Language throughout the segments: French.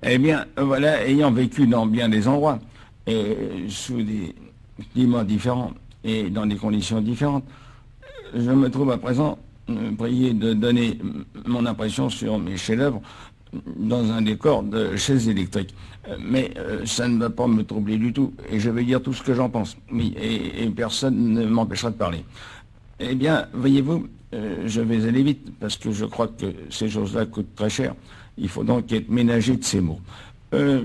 Eh bien, voilà, ayant vécu dans bien des endroits, et sous des climats différents et dans des conditions différentes, je me trouve à présent prié de donner mon impression sur mes chefs-d'œuvre dans un décor de chaises électriques. Mais ça ne va pas me troubler du tout, et je vais dire tout ce que j'en pense. Oui, et personne ne m'empêchera de parler. Eh bien, voyez-vous, je vais aller vite, parce que je crois que ces choses-là coûtent très cher. Il faut donc être ménagé de ces mots. Euh,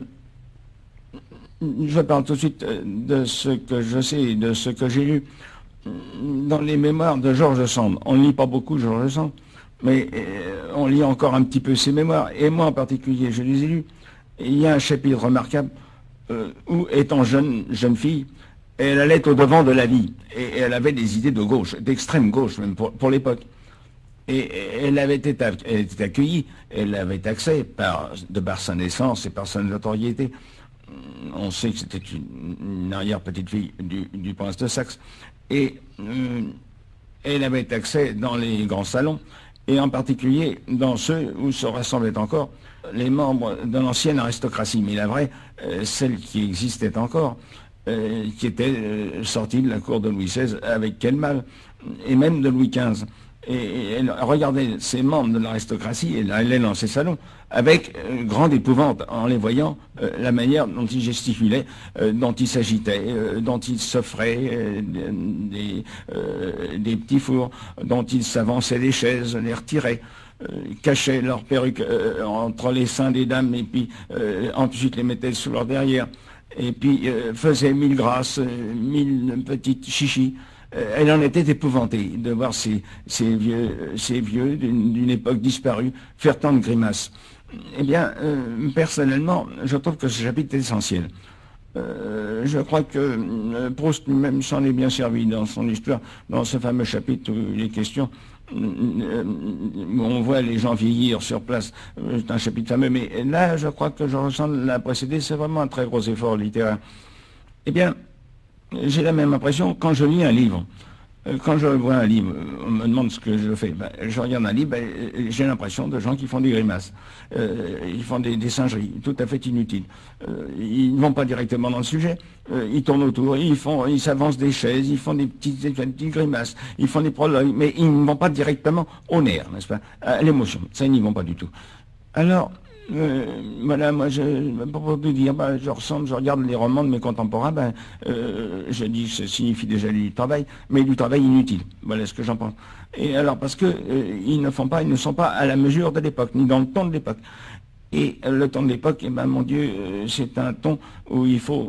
je parle tout de suite de ce que je sais et de ce que j'ai lu dans les mémoires de George Sand. On ne lit pas beaucoup George Sand, mais on lit encore un petit peu ses mémoires, et moi en particulier, je les ai lus. Il y a un chapitre remarquable où, étant jeune fille, elle allait au devant de la vie, et elle avait des idées de gauche, d'extrême gauche même pour l'époque. Et elle était accueillie, elle avait accès de par sa naissance et par sa notoriété. On sait que c'était une arrière-petite-fille du prince de Saxe. Et elle avait accès dans les grands salons, et en particulier dans ceux où se rassemblaient encore les membres de l'ancienne aristocratie, mais la vraie, celle qui existait encore, qui était sortie de la cour de Louis XVI avec quel mal, et même de Louis XV. Et elle regardait ces membres de l'aristocratie, et elle allait dans ces salons, avec grande épouvante, en les voyant, la manière dont ils gesticulaient, dont ils s'agitaient, dont ils s'offraient des petits fours, dont ils s'avançaient des chaises, les retiraient, cachaient leurs perruques entre les seins des dames, et puis ensuite les mettaient sous leur derrière, et puis faisaient mille grâces, mille petites chichis. Elle en était épouvantée de voir ces vieux d'une époque disparue faire tant de grimaces. Eh bien, personnellement, je trouve que ce chapitre est essentiel. Je crois que Proust lui-même s'en est bien servi dans son histoire, dans ce fameux chapitre où il est question, où on voit les gens vieillir sur place. C'est un chapitre fameux, mais là, je crois que George Sand l'a précédé, c'est vraiment un très gros effort littéraire. Eh bien, j'ai la même impression quand je lis un livre. Quand je vois un livre, on me demande ce que je fais. Ben, je regarde un livre, j'ai l'impression de gens qui font des grimaces. Ils font des singeries tout à fait inutiles. Ils ne vont pas directement dans le sujet. Ils tournent autour, ils s'avancent des chaises, ils font des petites grimaces, ils font des prologues, mais ils ne vont pas directement au nerf, n'est-ce pas, à l'émotion. Ça, ils n'y vont pas du tout. Alors, voilà, moi, pour tout dire, je regarde les romans de mes contemporains, je dis que ça signifie déjà du travail, mais du travail inutile. Voilà ce que j'en pense. Et alors, parce que ils ne sont pas à la mesure de l'époque, ni dans le ton de l'époque. Et le ton de l'époque, eh ben, mon Dieu, c'est un ton où il faut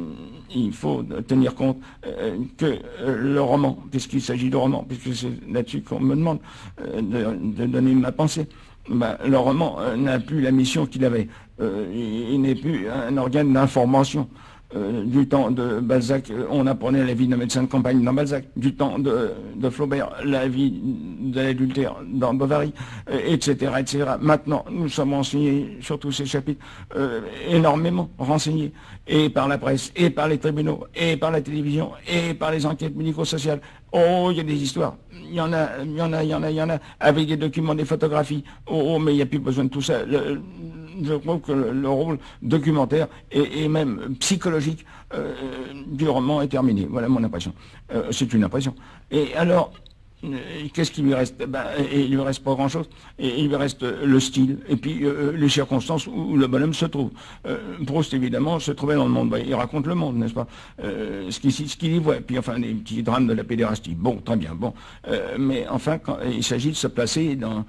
tenir compte que le roman, puisqu'il s'agit de roman, puisque c'est là-dessus qu'on me demande de donner ma pensée, le roman n'a plus la mission qu'il avait. Il n'est plus un organe d'information. Du temps de Balzac, on apprenait la vie d'un médecin de campagne dans Balzac. Du temps de Flaubert, la vie de l'adultère dans Bovary, etc., etc. Maintenant, nous sommes renseignés sur tous ces chapitres, énormément renseignés, et par la presse, et par les tribunaux, et par la télévision, et par les enquêtes médico-sociales. Oh, il y a des histoires. Il y en a, avec des documents, des photographies. Oh, mais il n'y a plus besoin de tout ça. Je trouve que le rôle documentaire et même psychologique du roman est terminé. Voilà mon impression. C'est une impression. Et alors, qu'est-ce qu'il lui reste? Il lui reste pas grand-chose. Et il lui reste le style et puis les circonstances où le bonhomme se trouve. Proust, évidemment, se trouvait dans le monde. Il raconte le monde, n'est-ce pas? Ce qu'il y voit. Et puis, enfin, les petits drames de la pédérastie. Bon, très bien, bon. Mais enfin, quand il s'agit de se placer dans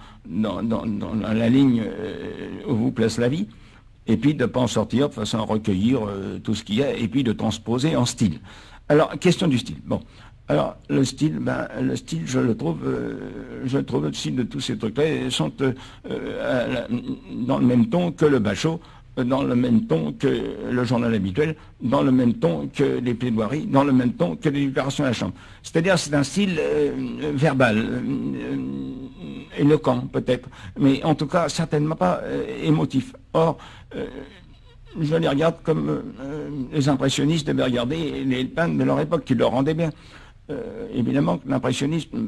la ligne où vous place la vie, et puis de ne pas en sortir de façon à recueillir tout ce qu'il y a, et puis de transposer en style. Alors, question du style. Bon. Alors, le style, je le trouve le style de tous ces trucs-là sont dans le même ton que le Bachot, dans le même ton que le journal habituel, dans le même ton que les plaidoiries, dans le même ton que les déclarations à la Chambre. C'est-à-dire, c'est un style verbal, éloquent peut-être, mais en tout cas certainement pas émotif. Or, je les regarde comme les impressionnistes devaient regarder les peintres de leur époque, qui leur rendaient bien. évidemment que l'impressionnisme,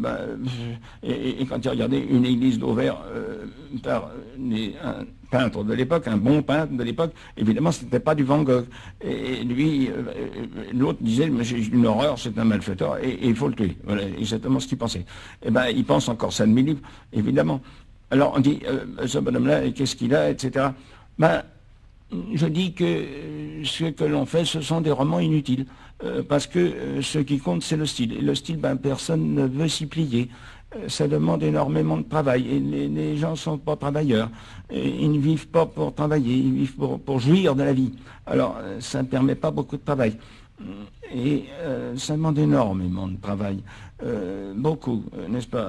et quand il regardait une église d'Auvers par un peintre de l'époque, un bon peintre de l'époque, évidemment ce n'était pas du Van Gogh. Et lui, l'autre disait, mais j'ai une horreur, c'est un malfaiteur, et il faut le tuer. Voilà exactement ce qu'il pensait. Et ben il pense encore ça de mes livres, évidemment. Alors on dit, ce bonhomme-là, qu'est-ce qu'il a, etc. Ben, je dis que ce que l'on fait, ce sont des romans inutiles, parce que ce qui compte, c'est le style. Et le style, ben, personne ne veut s'y plier. Ça demande énormément de travail. Et les gens ne sont pas travailleurs. Et ils ne vivent pas pour travailler, ils vivent pour jouir de la vie. Alors, ça ne permet pas beaucoup de travail. Et ça demande énormément de travail. Beaucoup, n'est-ce pas?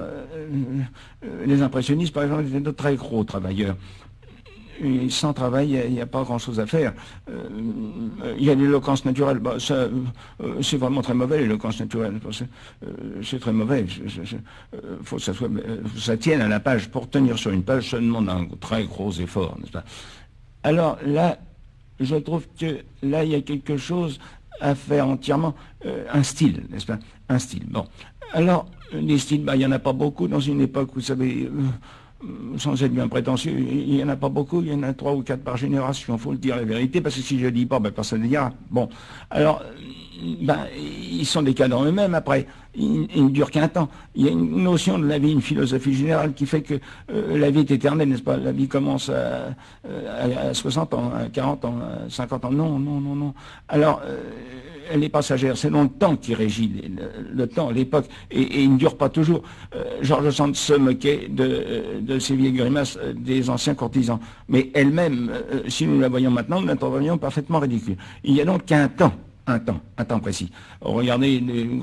Les impressionnistes, par exemple, étaient de très gros travailleurs. Et sans travail, il n'y a pas grand-chose à faire. Il y a l'éloquence naturelle. Bah, ça, c'est vraiment très mauvais, l'éloquence naturelle. C'est très mauvais. Faut que ça tienne à la page. Pour tenir sur une page, ça demande un très gros effort, n'est-ce pas? Alors là, je trouve que là, il y a quelque chose à faire entièrement. Un style, n'est-ce pas? Un style. Bon. Alors, les styles, bah, il n'y en a pas beaucoup dans une époque, vous savez... sans être bien prétentieux, il n'y en a pas beaucoup, il y en a 3 ou 4 par génération, il faut le dire la vérité, parce que si je ne dis pas, ben, personne ne dira. Bon, alors, ben, ils sont des cas dans eux-mêmes après, ils ne durent qu'un temps. Il y a une notion de la vie, une philosophie générale qui fait que la vie est éternelle, n'est-ce pas? La vie commence à 60 ans, à 40 ans, à 50 ans, non, non, non, non. Alors, elle est passagère, c'est le temps qui régit, le temps, l'époque, et il ne dure pas toujours. George Sand se moquait de ces vieilles grimaces des anciens courtisans, mais elle-même, si nous la voyons maintenant, nous la trouverions parfaitement ridicule. Il y a donc un temps précis. Regardez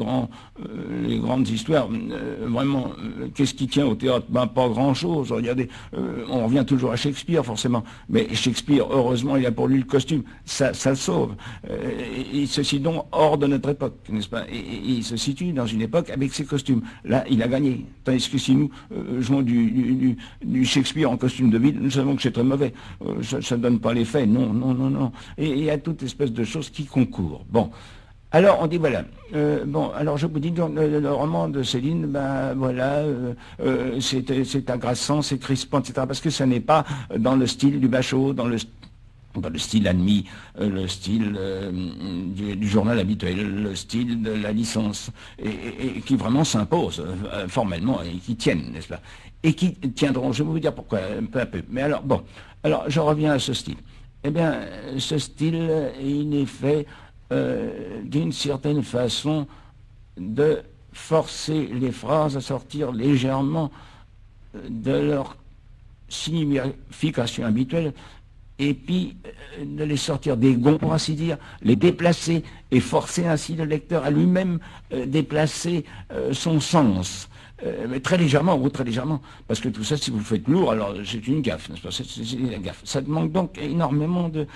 les grandes histoires, vraiment, qu'est-ce qui tient au théâtre? Ben, pas grand-chose. Regardez, on revient toujours à Shakespeare, forcément. Mais Shakespeare, heureusement, il a pour lui le costume. Ça le sauve. Il se situe donc hors de notre époque, n'est-ce pas? Et il se situe dans une époque avec ses costumes. Là, il a gagné. Tandis que si nous jouons du Shakespeare en costume de ville, nous savons que c'est très mauvais. Ça ne donne pas l'effet. Non, non, non, non. Et il y a toute espèce de choses qui concourent. Bon, alors on dit voilà. Bon, alors je vous dis donc le roman de Céline, ben voilà, c'est agressant, c'est crispant, etc. Parce que ça n'est pas dans le style du Bachot, dans le style admis, le style du journal habituel, le style de la licence, et qui vraiment s'impose formellement et qui tiennent, n'est-ce pas? Et qui tiendront. Je vais vous dire pourquoi peu à peu. Mais alors bon, alors je reviens à ce style. Eh bien, ce style, il est fait d'une certaine façon de forcer les phrases à sortir légèrement de leur signification habituelle et puis de les sortir des gonds, pour ainsi dire, les déplacer et forcer ainsi le lecteur à lui-même déplacer son sens. Mais très légèrement, ou très légèrement, parce que tout ça, si vous le faites lourd, alors c'est une gaffe, n'est-ce pas? C'est une gaffe. Ça demande donc énormément de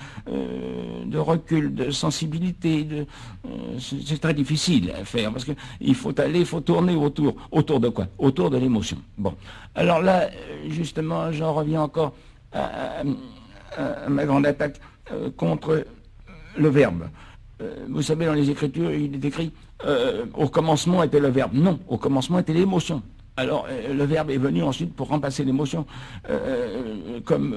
recul, de sensibilité, c'est très difficile à faire, parce qu'il faut aller, il faut tourner autour de quoi? Autour de l'émotion. Bon, alors là, justement, j'en reviens encore à ma grande attaque contre le verbe. Vous savez, dans les Écritures, il est écrit au commencement était le verbe. Non, au commencement était l'émotion. Alors, le verbe est venu ensuite pour remplacer l'émotion, comme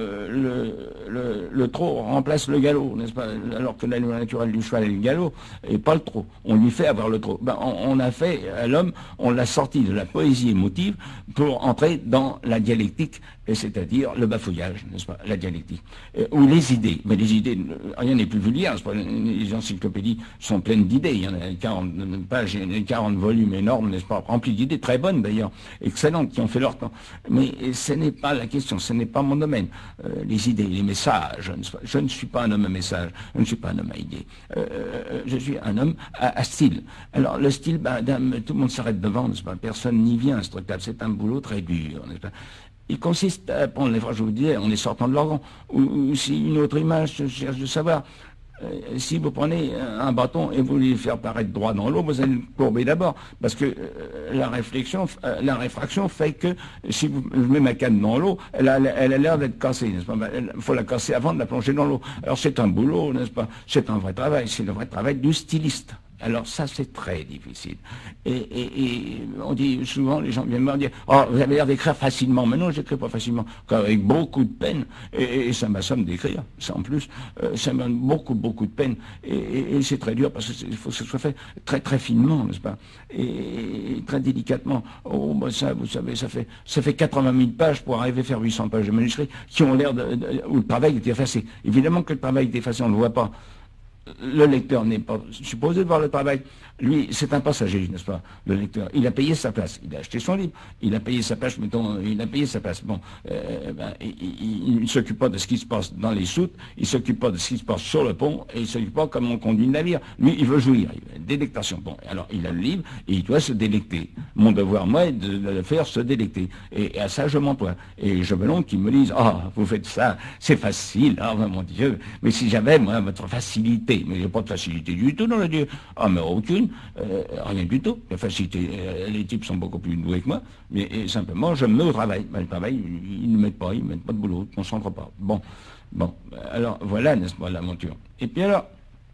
le trot remplace le galop, n'est-ce pas? Alors que la loi naturelle du cheval est le galop, et pas le trot. On lui fait avoir le trot. Ben, on a fait à l'homme, on l'a sorti de la poésie émotive pour entrer dans la dialectique, c'est-à-dire le bafouillage, n'est-ce pas? La dialectique. Ou les idées. Mais les idées, rien n'est plus vulgaire, n'est-ce pas? Les encyclopédies sont pleines d'idées. Il y en a 40 pages, 40 volumes énormes, n'est-ce pas? Remplis d'idées, très bonnes d'ailleurs, excellentes, qui ont fait leur temps. Mais ce n'est pas la question, ce n'est pas mon domaine. Les idées, les messages, n'est-ce pas? Je ne suis pas un homme à message, je ne suis pas un homme à idées. Je suis un homme à style. Alors le style, ben, tout le monde s'arrête devant, n'est-ce pas? Personne n'y vient, ce truc-là. C'est un boulot très dur, n'est-ce pas? Il consiste à prendre les phrases, je vous disais, en les sortant de l'organ. Ou si une autre image, je cherche de savoir, si vous prenez un bâton et vous voulez le faire paraître droit dans l'eau, vous allez le courber d'abord, parce que la réfraction fait que si je mets ma canne dans l'eau, elle a l'air d'être cassée, n'est-ce pas? Il faut la casser avant de la plonger dans l'eau. Alors c'est un boulot, n'est-ce pas? C'est un vrai travail, c'est le vrai travail du styliste. Alors ça, c'est très difficile. Et on dit souvent, les gens viennent me dire, oh, vous avez l'air d'écrire facilement. Mais non, j'écris pas facilement, avec beaucoup de peine. Et ça m'assomme d'écrire, ça en plus. Ça me donne beaucoup, beaucoup de peine. Et c'est très dur, parce qu'il faut que ce soit fait très, très finement, n'est-ce pas? Et très délicatement. Oh, bah ça, vous savez, ça fait 80 000 pages pour arriver à faire 800 pages de manuscrits qui ont l'air où le travail est effacé. Évidemment que le travail est effacé, on ne le voit pas. Le lecteur n'est pas supposé de voir le travail. Lui, c'est un passager, n'est-ce pas, le lecteur. Il a payé sa place. Il a acheté son livre. Il a payé sa place, mettons, il a payé sa place. Bon, il ne s'occupe pas de ce qui se passe dans les soutes, il ne s'occupe pas de ce qui se passe sur le pont, et il ne s'occupe pas comment on conduit le navire. Lui, il veut jouir. Délectation. Bon, alors, il a le livre, et il doit se délecter. Mon devoir, moi, est de le faire se délecter. Et à ça, je m'emploie. Et je veux donc qu'ils me disent, ah, vous faites ça, c'est facile, ah, mon Dieu. Mais si j'avais, moi, votre facilité, mais il n'y a pas de facilité du tout dans le Dieu. Ah, mais aucune, rien du tout. La facilité, les types sont beaucoup plus doués que moi, mais simplement, je me mets au travail. Ben, le travail, ils ne mettent pas de boulot, ils ne concentrent pas. Bon, alors voilà, n'est-ce pas, l'aventure. Et puis alors,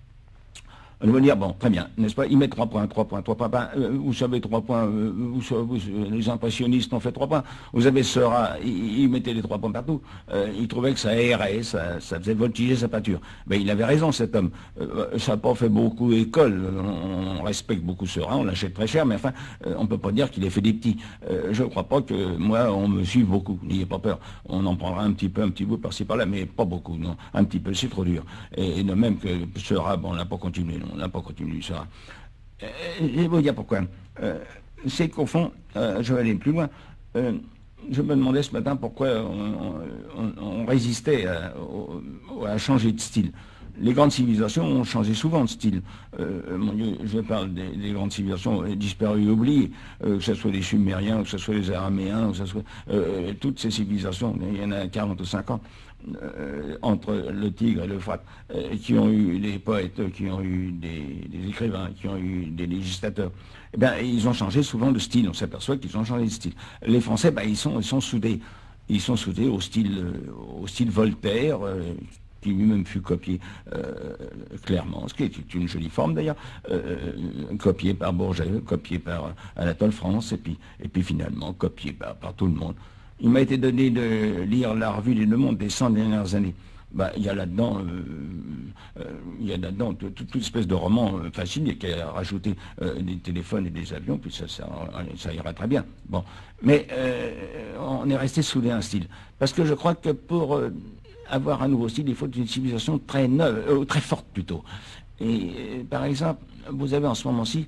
on va dire, bon, très bien, n'est-ce pas, ils mettent 3 points, vous savez, 3 points, les impressionnistes ont fait 3 points, vous avez Seurat, ils mettaient les 3 points partout, ils trouvaient que ça aérait, ça faisait voltiger sa peinture. Mais il avait raison, cet homme, ça n'a pas fait beaucoup école, on respecte beaucoup Seurat, on l'achète très cher, mais enfin, on ne peut pas dire qu'il ait fait des petits. Je ne crois pas que, moi, on me suive beaucoup, n'ayez pas peur, on en prendra un petit bout par-ci par-là, mais pas beaucoup, non, un petit peu, c'est trop dur. Et de même que Seurat, bon, on n'a pas continué, non. On n'a pas continué ça. Je vais vous dire pourquoi. C'est qu'au fond, je vais aller plus loin. Je me demandais ce matin pourquoi on résistait à changer de style. Les grandes civilisations ont changé souvent de style. Mon Dieu, je parle des grandes civilisations disparues et oubliées, que ce soit les Sumériens, que ce soit les Araméens, que ce soit toutes ces civilisations, il y en a 40 ou 50, entre le Tigre et l'Euphrate, qui ont eu des poètes, qui ont eu des écrivains, qui ont eu des législateurs. Eh bien, ils ont changé souvent de style. On s'aperçoit qu'ils ont changé de style. Les Français, ben, ils sont soudés. Ils sont soudés au style Voltaire, qui lui-même fut copié clairement, ce qui est une jolie forme d'ailleurs, copié par Bourget, copié par Anatole France, et puis finalement copié par tout le monde. Il m'a été donné de lire la revue du Monde des 100 dernières années. Ben, il y a là-dedans toute espèce de roman facile qui a rajouté des téléphones et des avions, puis ça ira très bien. Bon, mais on est resté soudé à un style, parce que je crois que pour avoir un nouveau style, il faut une civilisation très neuve, très forte plutôt. Et par exemple, vous avez en ce moment-ci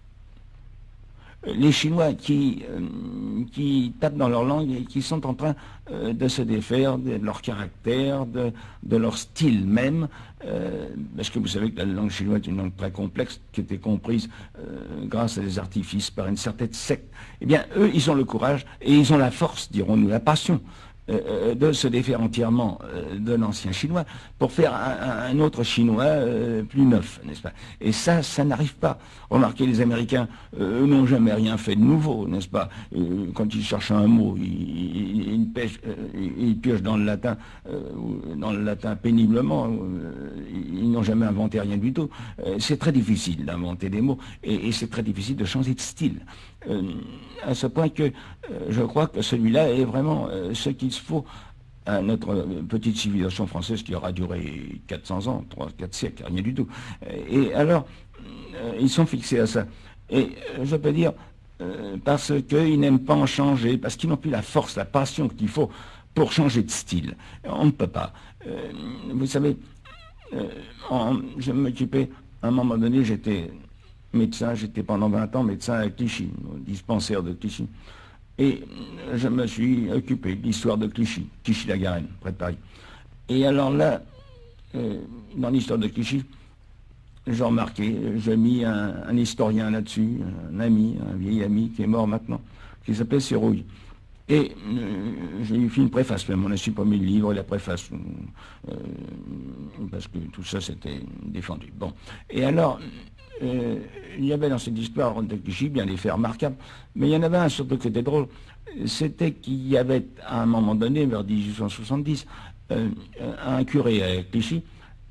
les Chinois qui tapent dans leur langue et qui sont en train de se défaire de leur caractère, de leur style même, parce que vous savez que la langue chinoise est une langue très complexe qui était comprise grâce à des artifices par une certaine secte. Eh bien, eux, ils ont le courage et ils ont la force, dirons-nous, la passion, de se défaire entièrement de l'ancien chinois pour faire un autre chinois plus neuf, n'est-ce pas? Et ça n'arrive pas. Remarquez, les Américains n'ont jamais rien fait de nouveau, n'est-ce pas? Quand ils cherchent un mot, ils piochent dans le latin péniblement. Ils n'ont jamais inventé rien du tout. C'est très difficile d'inventer des mots et c'est très difficile de changer de style. À ce point que je crois que celui-là est vraiment ce qu'il faut à notre petite civilisation française qui aura duré 400 ans, 3-4 siècles, rien du tout. Et alors, ils sont fixés à ça. Et je peux dire, parce qu'ils n'aiment pas en changer, parce qu'ils n'ont plus la force, la passion qu'il faut pour changer de style. On ne peut pas. Vous savez, je m'occupais, à un moment donné, j'étais médecin, j'étais pendant 20 ans médecin à Clichy, au dispensaire de Clichy. Et je me suis occupé de l'histoire de Clichy, Clichy-la-Garenne, près de Paris. Et alors là, dans l'histoire de Clichy, j'ai remarqué, j'ai mis un historien là-dessus, un vieil ami qui est mort maintenant, qui s'appelait Serrouille. Et j'ai fait une préface, même on a supprimé le livre et la préface, parce que tout ça c'était défendu. Bon. Et alors, il y avait dans cette histoire de Clichy bien des faits remarquables, mais il y en avait un surtout qui était drôle, c'était qu'il y avait à un moment donné, vers 1870, un curé à Clichy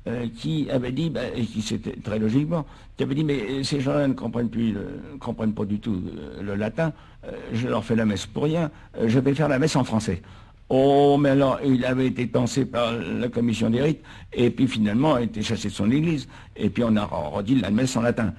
qui avait dit, et qui c'était très logiquement, qui avait dit, mais ces gens-là ne comprennent pas du tout le latin, je leur fais la messe pour rien, je vais faire la messe en français. Oh, mais alors, il avait été pensé par la commission des rites, et puis finalement, a été chassé de son église, et puis on a redit la messe en latin.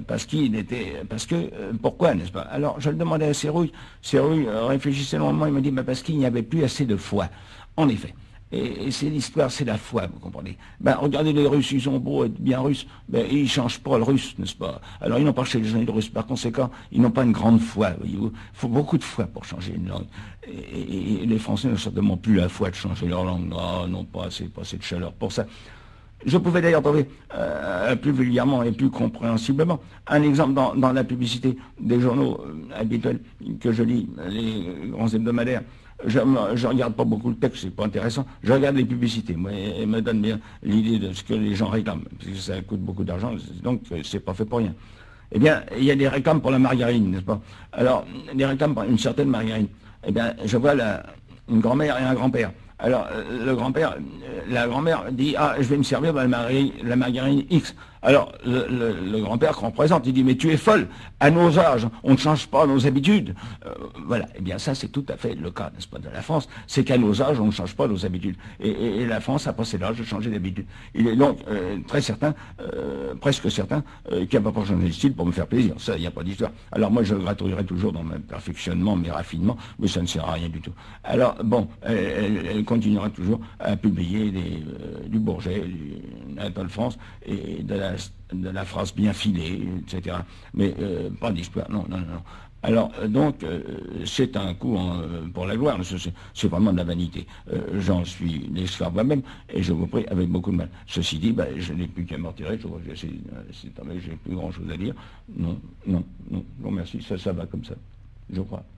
Pourquoi, n'est-ce pas? Alors, je le demandais à Serrouille réfléchissait longuement, il m'a dit, parce qu'il n'y avait plus assez de foi. En effet. Et c'est l'histoire, c'est la foi, vous comprenez. Regardez les Russes, ils ont beau être bien russes, ils ne changent pas le russe, n'est-ce pas? Alors ils n'ont pas changé le russe, par conséquent, ils n'ont pas une grande foi, voyez-vous. Il faut beaucoup de foi pour changer une langue. Et les Français n'ont certainement plus la foi de changer leur langue. Non, pas assez de chaleur pour ça. Je pouvais d'ailleurs trouver plus vulgairement et plus compréhensiblement un exemple dans la publicité des journaux habituels que je lis, les grands hebdomadaires. Je regarde pas beaucoup le texte, c'est pas intéressant. Je regarde les publicités, moi, et me donne bien l'idée de ce que les gens réclament, parce que ça coûte beaucoup d'argent, donc c'est pas fait pour rien. Eh bien, il y a des réclames pour la margarine, n'est-ce pas? Alors, des réclames pour une certaine margarine. Eh bien, je vois une grand-mère et un grand-père. Alors, la grand-mère dit, je vais me servir de la margarine X. Alors, le grand-père qu'on présente, il dit, mais tu es folle, à nos âges, on ne change pas nos habitudes. Voilà, eh bien ça c'est tout à fait le cas, n'est-ce pas, de la France, c'est qu'à nos âges, on ne change pas nos habitudes. Et la France a passé l'âge de changer d'habitude. Il est donc très certain, presque certain, qu'il n'y a pas changé de style pour me faire plaisir. Ça, il n'y a pas d'histoire. Alors moi, je gratouillerai toujours dans mon perfectionnement, mes raffinements, mais ça ne sert à rien du tout. Alors, bon, elle continuera toujours à publier du Bourget, du Anatole France, et de la phrase bien filée, etc. Mais pas d'histoire, non. Alors, donc, c'est un coup pour la gloire, c'est vraiment de la vanité. J'en suis l'esclave moi-même, et je vous prie, avec beaucoup de mal. Ceci dit, je n'ai plus qu'à m'en tirer, j'ai plus grand-chose à dire. Non, bon, merci, ça va comme ça, je crois.